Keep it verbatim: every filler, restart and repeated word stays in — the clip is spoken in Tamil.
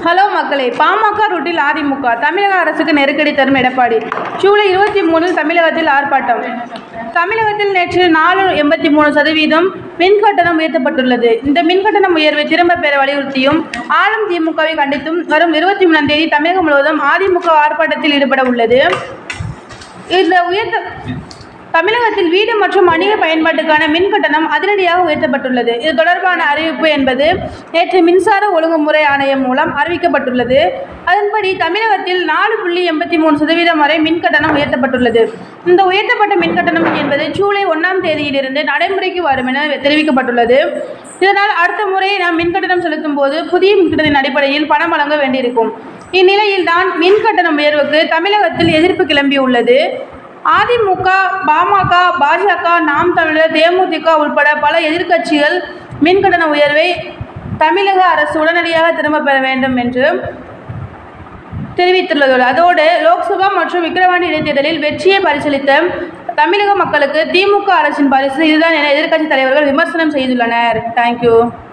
ஹலோ மக்களே, பாமக ரூட்டில் அதிமுக, தமிழக அரசுக்கு நெருக்கடி தரும் எடப்பாடி. ஜூலை இருபத்தி மூணில் தமிழகத்தில் ஆர்ப்பாட்டம். தமிழகத்தில் நேற்று நாலு எண்பத்தி மூணு சதவீதம் மின்கட்டணம் உயர்த்தப்பட்டுள்ளது. இந்த மின்கட்டணம் உயர்வை திரும்பப் பெற வலியுறுத்தியும் ஆளும் திமுகவை கண்டித்தும் வரும் இருபத்தி மூணாம் தேதி தமிழகம் முழுவதும் அதிமுக ஆர்ப்பாட்டத்தில் ஈடுபட உள்ளது. இந்த உயர்த்த தமிழகத்தில் வீடு மற்றும் வணிக பயன்பாட்டுக்கான மின் கட்டணம் அதிரடியாக உயர்த்தப்பட்டுள்ளது. இது தொடர்பான அறிவிப்பு என்பது நேற்று மின்சார ஒழுங்குமுறை ஆணையம் மூலம் அறிவிக்கப்பட்டுள்ளது. அதன்படி தமிழகத்தில் நாலு புள்ளி எண்பத்தி மூணு சதவீதம் வரை மின் கட்டணம் உயர்த்தப்பட்டுள்ளது. இந்த உயர்த்தப்பட்ட மின் கட்டணம் என்பது ஜூலை ஒன்றாம் தேதியிலிருந்து நடைமுறைக்கு வரும் என தெரிவிக்கப்பட்டுள்ளது. இதனால் அடுத்த முறை நாம் மின் கட்டணம் செலுத்தும் போது புதிய மின்கட்டணத்தின் அடிப்படையில் பணம் வழங்க வேண்டியிருக்கும். இந்நிலையில் தான் மின் கட்டணம் உயர்வுக்கு தமிழகத்தில் எதிர்ப்பு கிளம்பியுள்ளது. அதிமுக, பாமக, பாஜக, நாம் தமிழர், தேமுதிக உட்பட பல எதிர்க்கட்சிகள் மின்கட்டண உயர்வை தமிழக அரசு உடனடியாக திரும்பப் பெற வேண்டும் என்று தெரிவித்துள்ளது. அதோடு லோக்சபா மற்றும் விக்கிரவாண்டி இடைத்தேர்தலில் வெற்றியை பரிசீலித்த தமிழக மக்களுக்கு திமுக அரசின் பரிசு இதுதான் என எதிர்க்கட்சி தலைவர்கள் விமர்சனம் செய்துள்ளனர். தேங்க்யூ.